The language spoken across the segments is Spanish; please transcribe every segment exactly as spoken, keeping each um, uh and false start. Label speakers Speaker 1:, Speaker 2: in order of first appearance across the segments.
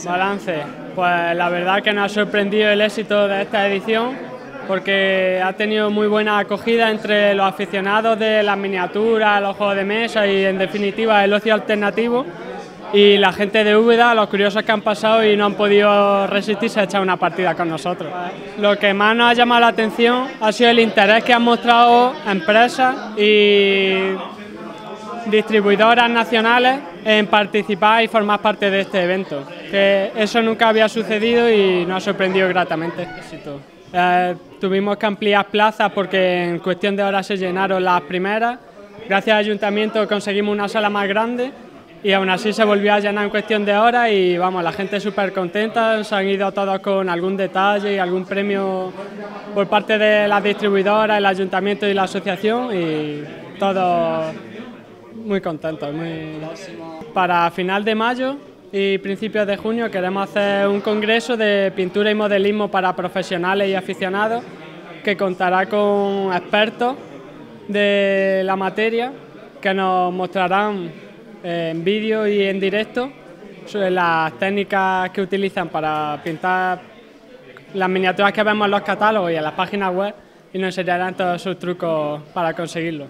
Speaker 1: Balance, pues la verdad que nos ha sorprendido el éxito de esta edición porque ha tenido muy buena acogida entre los aficionados de las miniaturas, los juegos de mesa y en definitiva el ocio alternativo, y la gente de Úbeda, los curiosos que han pasado y no han podido resistirse a echar una partida con nosotros. Lo que más nos ha llamado la atención ha sido el interés que han mostrado empresas y distribuidoras nacionales en participar y formar parte de este evento, que eso nunca había sucedido y nos ha sorprendido gratamente. Eh, tuvimos que ampliar plazas porque en cuestión de horas se llenaron las primeras. Gracias al ayuntamiento conseguimos una sala más grande y aún así se volvió a llenar en cuestión de horas y vamos, la gente súper contenta, se han ido todos con algún detalle y algún premio por parte de las distribuidoras, el ayuntamiento y la asociación, y todos muy contentos. Muy... Para final de mayo y principios de junio queremos hacer un congreso de pintura y modelismo para profesionales y aficionados que contará con expertos de la materia que nos mostrarán en vídeo y en directo sobre las técnicas que utilizan para pintar las miniaturas que vemos en los catálogos y en las páginas web, y nos enseñarán todos sus trucos para conseguirlo.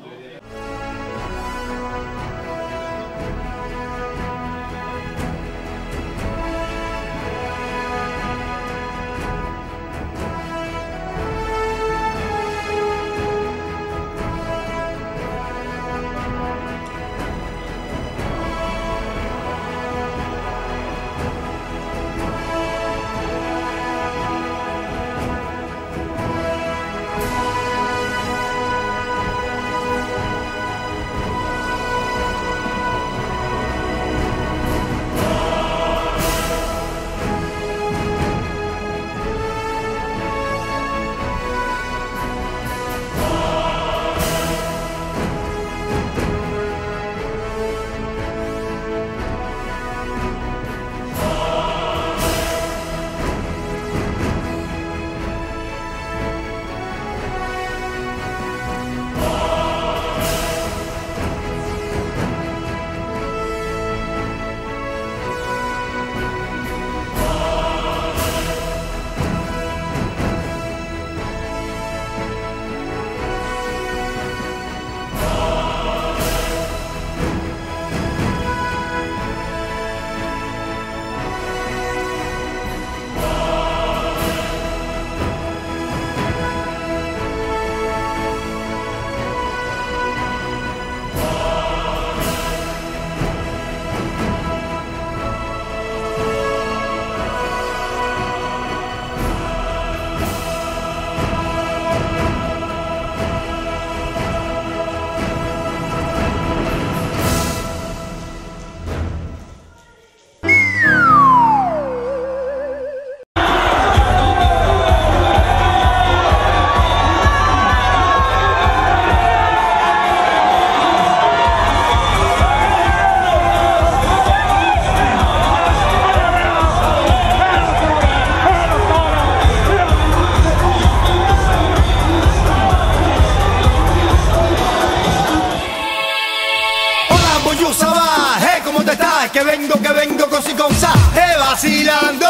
Speaker 2: Que vengo, que vengo con si con sa, eh, vacilando.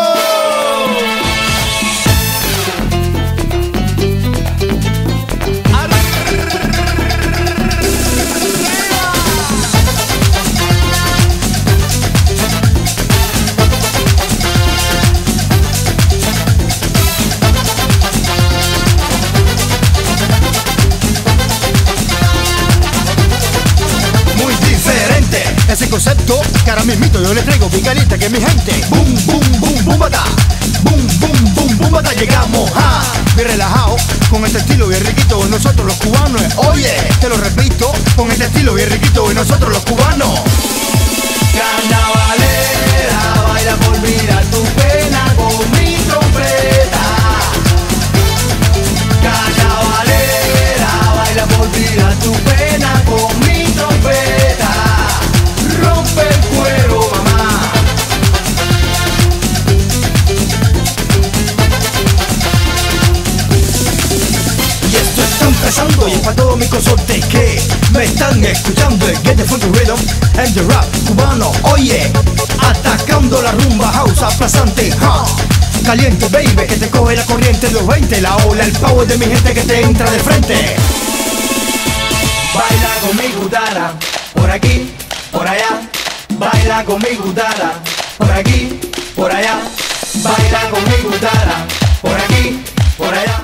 Speaker 2: Ese concepto que ahora mismito yo le traigo bien caliente, que mi gente boom, boom, boom, boom, bata, boom, boom, boom, boom, bata. Llegamos a bien relajado con este estilo bien riquito y nosotros los cubanos. Oye, te lo repito, con este estilo bien riquito y nosotros los cubanos. Carnavalera, baila por mirar tu pena con mi trompeta. Carnavalera, baila por mirar tu pena con mi trompeta. Rompe el cuero, mamá. Y esto está empezando y es para todos mis consortes que me están escuchando. Get the funky rhythm and the rap cubano. Oye, atacando la rumba house aplazante, huh? Caliente, baby, que te coge la corriente de los veinte. La ola, el power de mi gente que te entra de frente. Baila con mi gutara, por aquí, por allá. Baila con mi gutara, por aquí, por allá. Baila con mi gutara, por aquí, por allá.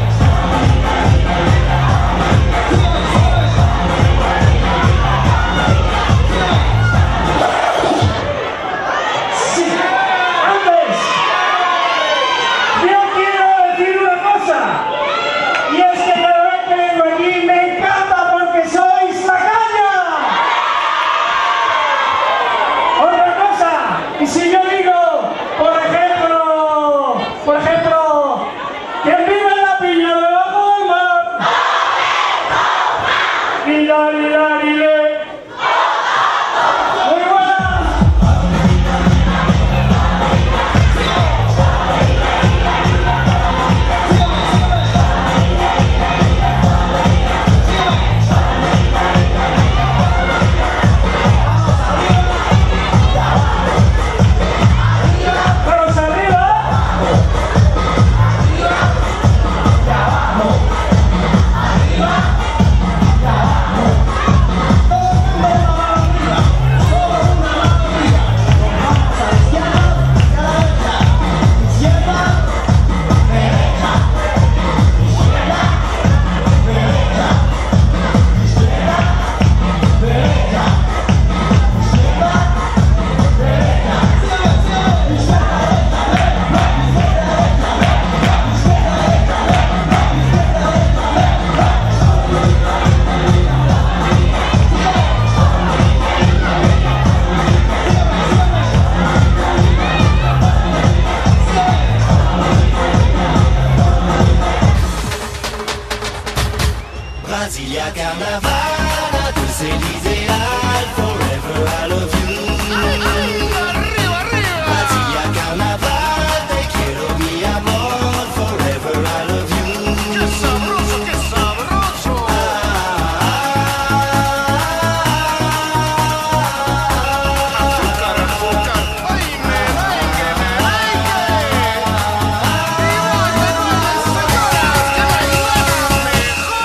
Speaker 2: Brasilia Carnaval, dulce ideal, forever I love you. Arriba, arriba. Brasilia Carnaval, te quiero mi amor, forever I love you. Qué sabroso, qué sabroso. Ah, azúcar, azúcar. Ay, me baile, me baile. Y baile, baile, señoras, que bailan mejor.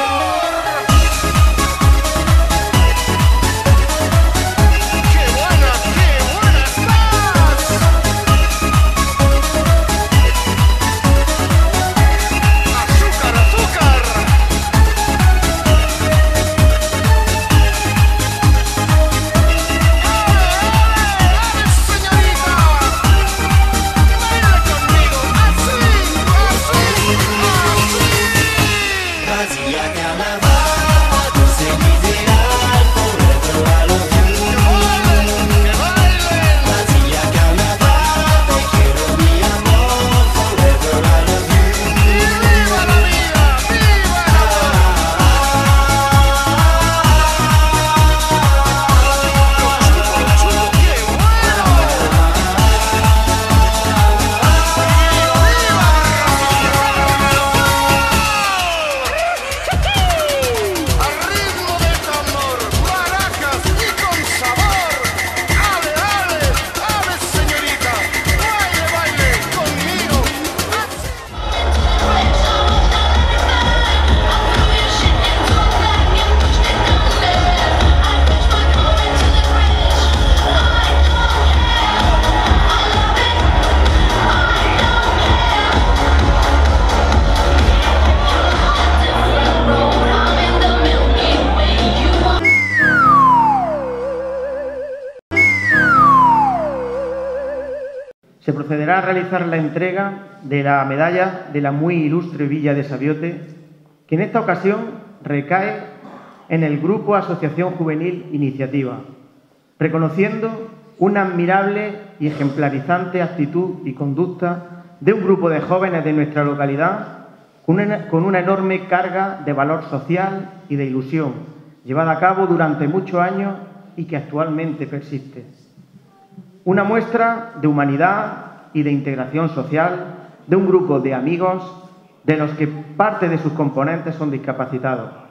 Speaker 3: Se procederá a realizar la entrega de la medalla de la muy ilustre Villa de Sabiote, que en esta ocasión recae en el Grupo Asociación Juvenil Iniciativa, reconociendo una admirable y ejemplarizante actitud y conducta de un grupo de jóvenes de nuestra localidad con una, con una enorme carga de valor social y de ilusión, llevada a cabo durante muchos años y que actualmente persiste. Una muestra de humanidad y de integración social de un grupo de amigos de los que parte de sus componentes son discapacitados.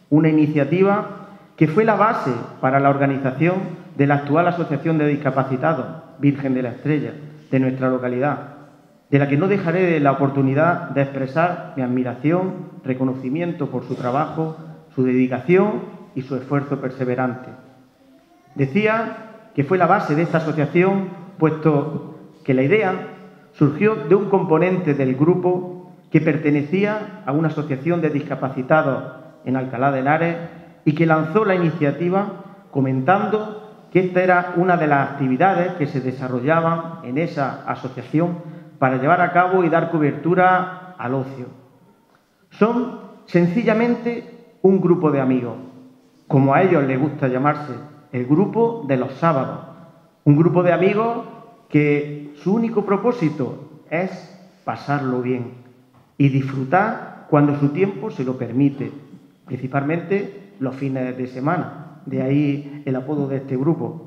Speaker 3: una iniciativa que fue la base para la organización de la actual Asociación de Discapacitados Virgen de la Estrella de nuestra localidad, de la que no dejaré la oportunidad de expresar mi admiración, reconocimiento por su trabajo, su dedicación y su esfuerzo perseverante. Decía que fue la base de esta asociación, puesto que la idea surgió de un componente del grupo que pertenecía a una asociación de discapacitados en Alcalá de Henares y que lanzó la iniciativa comentando que esta era una de las actividades que se desarrollaban en esa asociación para llevar a cabo y dar cobertura al ocio. Son sencillamente un grupo de amigos, como a ellos les gusta llamarse, el grupo de los sábados. Un grupo de amigos que su único propósito es pasarlo bien y disfrutar cuando su tiempo se lo permite, principalmente los fines de semana. De ahí el apodo de este grupo.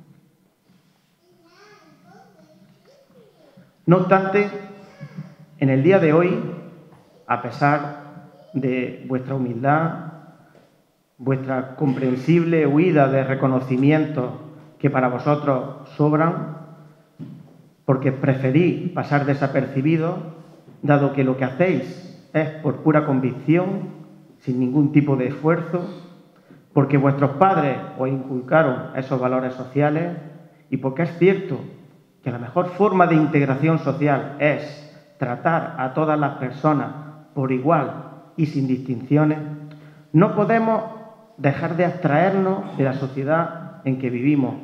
Speaker 3: No obstante, en el día de hoy, a pesar de vuestra humildad, vuestra comprensible huida de reconocimientos que para vosotros sobran, porque preferís pasar desapercibidos, dado que lo que hacéis es por pura convicción, sin ningún tipo de esfuerzo, porque vuestros padres os inculcaron esos valores sociales y porque es cierto que la mejor forma de integración social es tratar a todas las personas por igual y sin distinciones, no podemos dejar de abstraernos de la sociedad en que vivimos.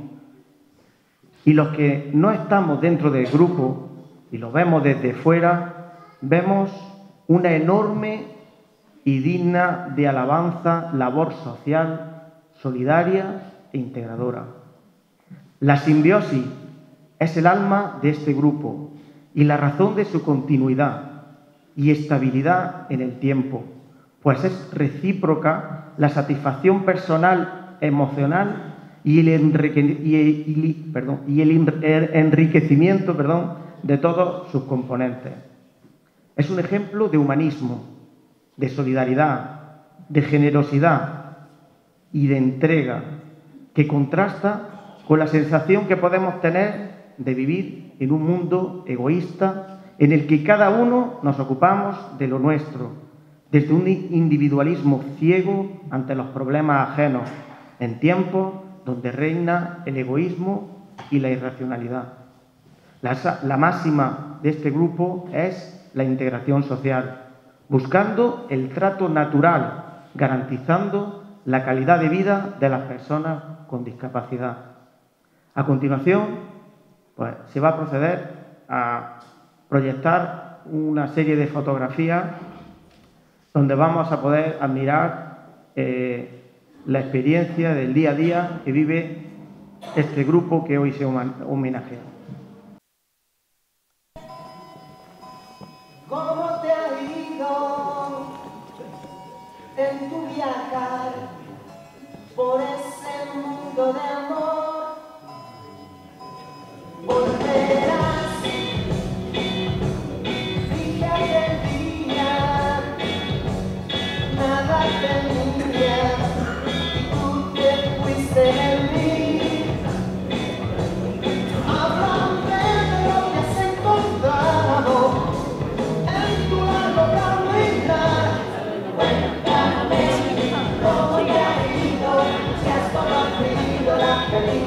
Speaker 3: Y los que no estamos dentro del grupo y lo vemos desde fuera, vemos una enorme y digna de alabanza labor social, solidaria e integradora. La simbiosis es el alma de este grupo y la razón de su continuidad y estabilidad en el tiempo, pues es recíproca la satisfacción personal, emocional y el, enrique, y el, y, perdón, y el enriquecimiento perdón, de todos sus componentes. Es un ejemplo de humanismo, de solidaridad, de generosidad y de entrega que contrasta con la sensación que podemos tener de vivir en un mundo egoísta en el que cada uno nos ocupamos de lo nuestro, desde un individualismo ciego ante los problemas ajenos, en tiempos donde reina el egoísmo y la irracionalidad. La, la máxima de este grupo es la integración social, buscando el trato natural, garantizando la calidad de vida de las personas con discapacidad. A continuación, pues, se va a proceder a proyectar una serie de fotografías donde vamos a poder admirar eh, la experiencia del día a día que vive este grupo que hoy se homenajea.
Speaker 4: ¿Cómo te ha ido en tu viajar por ese mundo de amor? Volverás, fíjate el día, nada tenía, y tú te fuiste de mí. Háblame de lo que has encontrado en tu largo caminar. Cuéntame cómo te ha ido, si has conocido la felicidad.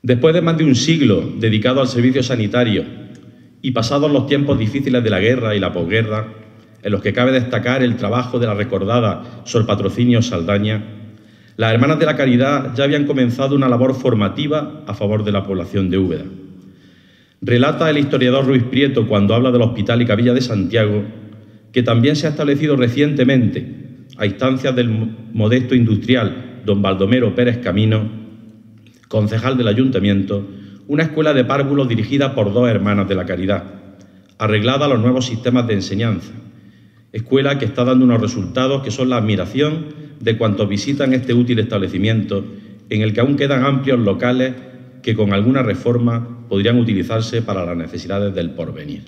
Speaker 5: Después de más de un siglo dedicado al servicio sanitario y pasados los tiempos difíciles de la guerra y la posguerra, en los que cabe destacar el trabajo de la recordada Sor Patrocinio Saldaña, las Hermanas de la Caridad ya habían comenzado una labor formativa a favor de la población de Úbeda. Relata el historiador Ruiz Prieto, cuando habla del Hospital y Capilla de Santiago, que también se ha establecido recientemente, a instancias del modesto industrial don Baldomero Pérez Camino, concejal del Ayuntamiento, una escuela de párvulos dirigida por dos Hermanas de la Caridad, arreglada a los nuevos sistemas de enseñanza, escuela que está dando unos resultados que son la admiración de cuantos visitan este útil establecimiento, en el que aún quedan amplios locales que con alguna reforma podrían utilizarse para las necesidades del porvenir.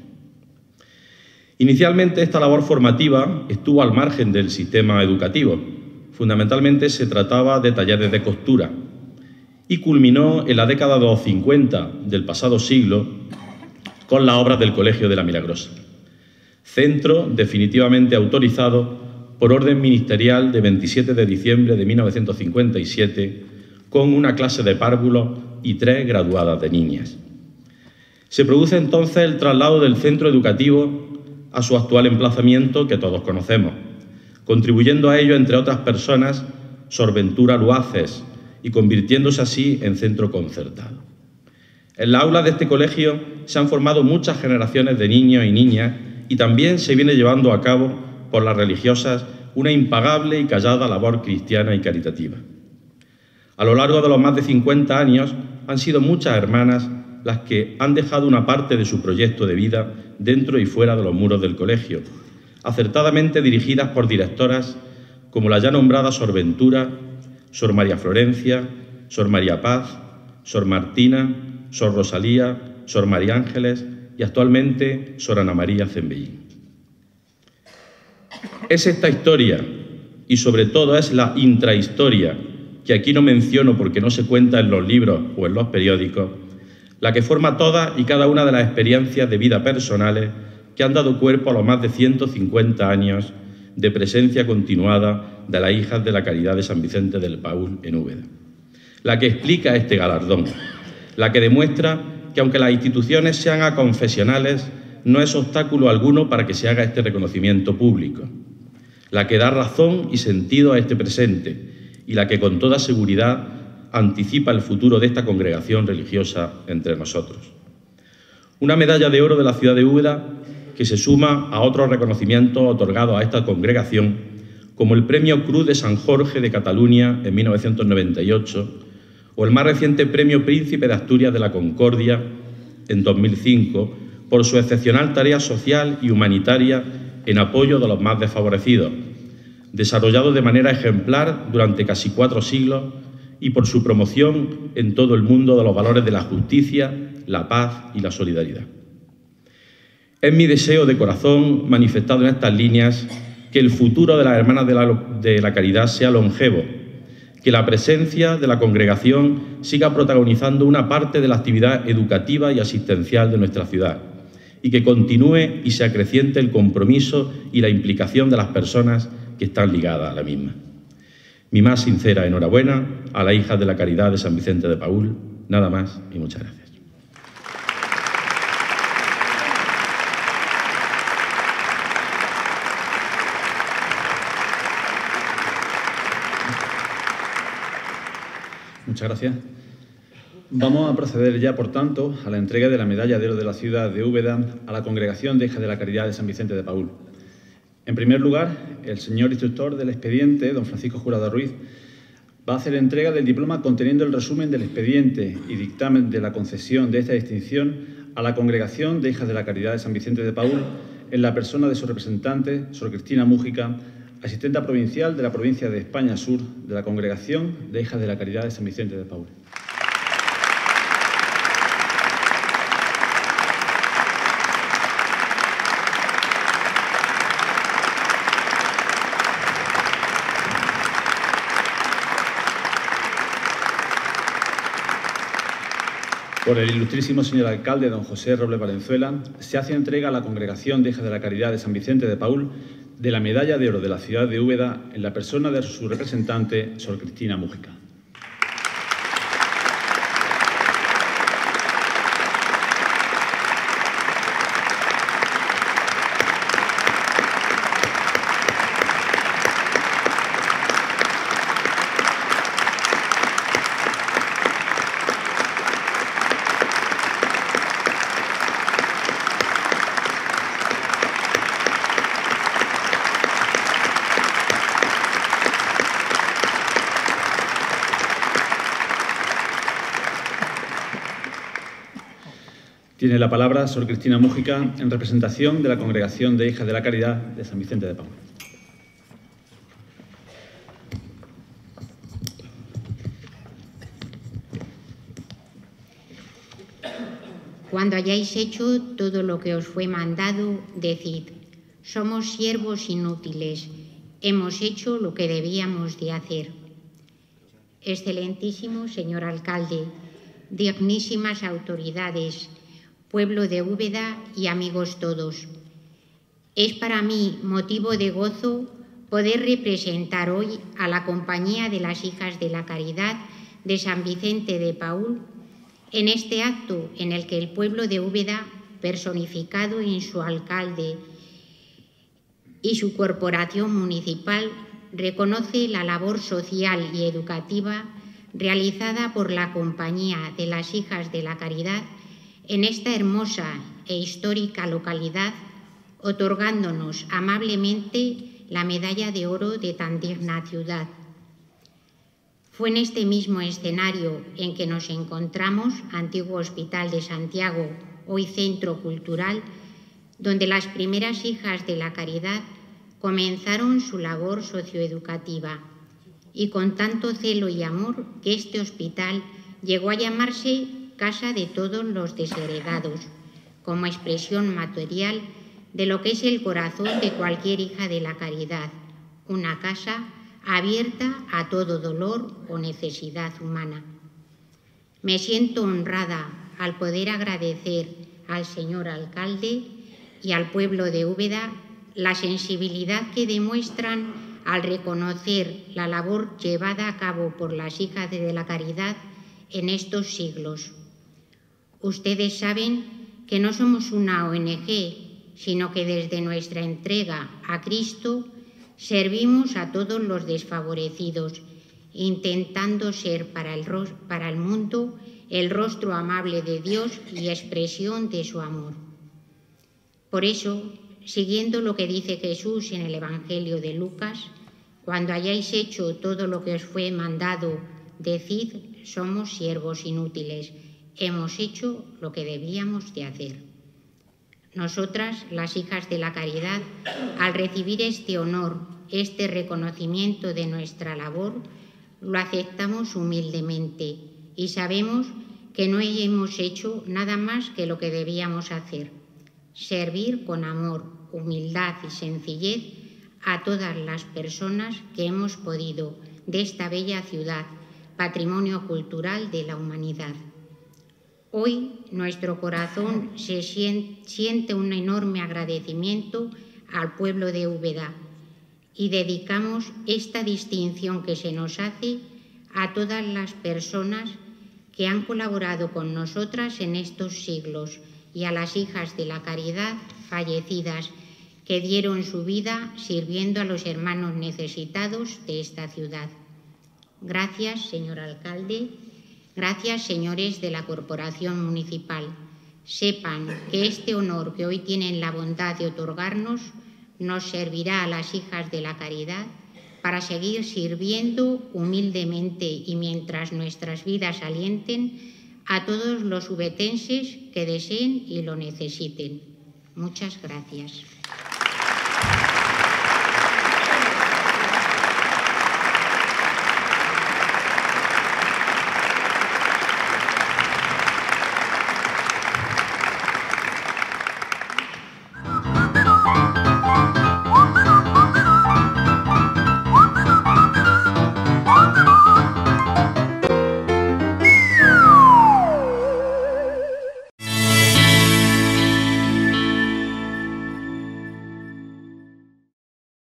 Speaker 5: Inicialmente esta labor formativa estuvo al margen del sistema educativo. Fundamentalmente se trataba de talleres de costura y culminó en la década de los cincuenta del pasado siglo con las obras del Colegio de la Milagrosa, centro definitivamente autorizado por orden ministerial de veintisiete de diciembre de mil novecientos cincuenta y siete, con una clase de párvulos y tres graduadas de niñas. Se produce entonces el traslado del centro educativo a su actual emplazamiento, que todos conocemos, contribuyendo a ello, entre otras personas, Sor Ventura Luaces, y convirtiéndose así en centro concertado. En las aulas de este colegio se han formado muchas generaciones de niños y niñas, y también se viene llevando a cabo por las religiosas una impagable y callada labor cristiana y caritativa. A lo largo de los más de cincuenta años han sido muchas hermanas las que han dejado una parte de su proyecto de vida dentro y fuera de los muros del colegio, acertadamente dirigidas por directoras como la ya nombrada Sor Ventura, Sor María Florencia, Sor María Paz, Sor Martina, Sor Rosalía, Sor María Ángeles y actualmente Sor Ana María Zembellín. Es esta historia, y sobre todo es la intrahistoria, que aquí no menciono porque no se cuenta en los libros o en los periódicos, la que forma todas y cada una de las experiencias de vida personales que han dado cuerpo a los más de ciento cincuenta años de presencia continuada de las Hijas de la Caridad de San Vicente del Paúl en Úbeda. La que explica este galardón, la que demuestra que aunque las instituciones sean aconfesionales, no es obstáculo alguno para que se haga este reconocimiento público, la que da razón y sentido a este presente y la que con toda seguridad anticipa el futuro de esta congregación religiosa entre nosotros. Una medalla de oro de la ciudad de Úbeda que se suma a otros reconocimientos otorgados a esta congregación, como el Premio Cruz de San Jorge de Cataluña en mil novecientos noventa y ocho o el más reciente Premio Príncipe de Asturias de la Concordia en dos mil cinco por su excepcional tarea social y humanitaria en apoyo de los más desfavorecidos, desarrollado de manera ejemplar durante casi cuatro siglos y por su promoción en todo el mundo de los valores de la justicia, la paz y la solidaridad. Es mi deseo de corazón, manifestado en estas líneas, que el futuro de las Hermanas de la, de la Caridad sea longevo, que la presencia de la congregación siga protagonizando una parte de la actividad educativa y asistencial de nuestra ciudad, y que continúe y se acreciente el compromiso y la implicación de las personas que están ligadas a la misma. Mi más sincera enhorabuena a las Hijas de la Caridad de San Vicente de Paúl. Nada más y muchas gracias.
Speaker 6: Muchas gracias. Vamos a proceder ya, por tanto, a la entrega de la Medalla de Oro de la ciudad de Úbeda a la Congregación de Hijas de la Caridad de San Vicente de Paúl. En primer lugar, el señor instructor del expediente, don Francisco Jurado Ruiz, va a hacer entrega del diploma conteniendo el resumen del expediente y dictamen de la concesión de esta distinción a la Congregación de Hijas de la Caridad de San Vicente de Paúl en la persona de su representante, Sor Cristina Mújica, asistenta provincial de la provincia de España Sur de la Congregación de Hijas de la Caridad de San Vicente de Paúl. Por el ilustrísimo señor alcalde, don José Robles Valenzuela, se hace entrega a la Congregación de Hijas de la Caridad de San Vicente de Paúl de la Medalla de Oro de la ciudad de Úbeda en la persona de su representante, Sor Cristina Mújica. Tiene la palabra Sor Cristina Mújica en representación de la Congregación de Hijas de la Caridad de San Vicente de Paúl.
Speaker 7: Cuando hayáis hecho todo lo que os fue mandado, decid: somos siervos inútiles, hemos hecho lo que debíamos de hacer. Excelentísimo señor alcalde, dignísimas autoridades, pueblo de Úbeda y amigos todos, es para mí motivo de gozo poder representar hoy a la Compañía de las Hijas de la Caridad de San Vicente de Paúl en este acto en el que el pueblo de Úbeda, personificado en su alcalde y su corporación municipal, reconoce la labor social y educativa realizada por la Compañía de las Hijas de la Caridad en esta hermosa e histórica localidad, otorgándonos amablemente la medalla de oro de tan digna ciudad. Fue en este mismo escenario en que nos encontramos, antiguo Hospital de Santiago, hoy Centro Cultural, donde las primeras Hijas de la Caridad comenzaron su labor socioeducativa, y con tanto celo y amor que este hospital llegó a llamarse Casa de todos los desheredados, como expresión material de lo que es el corazón de cualquier hija de la caridad, una casa abierta a todo dolor o necesidad humana. Me siento honrada al poder agradecer al señor alcalde y al pueblo de Úbeda la sensibilidad que demuestran al reconocer la labor llevada a cabo por las Hijas de la Caridad en estos siglos. Ustedes saben que no somos una O N G, sino que desde nuestra entrega a Cristo servimos a todos los desfavorecidos, intentando ser para el, para el mundo el rostro amable de Dios y expresión de su amor. Por eso, siguiendo lo que dice Jesús en el Evangelio de Lucas, cuando hayáis hecho todo lo que os fue mandado, decid: somos siervos inútiles, hemos hecho lo que debíamos de hacer. Nosotras, las Hijas de la Caridad, al recibir este honor, este reconocimiento de nuestra labor, lo aceptamos humildemente y sabemos que no hemos hecho nada más que lo que debíamos hacer: servir con amor, humildad y sencillez a todas las personas que hemos podido de esta bella ciudad, patrimonio cultural de la humanidad. Hoy nuestro corazón se siente un enorme agradecimiento al pueblo de Úbeda y dedicamos esta distinción que se nos hace a todas las personas que han colaborado con nosotras en estos siglos y a las Hijas de la Caridad fallecidas que dieron su vida sirviendo a los hermanos necesitados de esta ciudad. Gracias, señor alcalde. Gracias, señores de la Corporación Municipal. Sepan que este honor que hoy tienen la bondad de otorgarnos nos servirá a las Hijas de la Caridad para seguir sirviendo humildemente y mientras nuestras vidas alienten a todos los ubetenses que deseen y lo necesiten. Muchas gracias.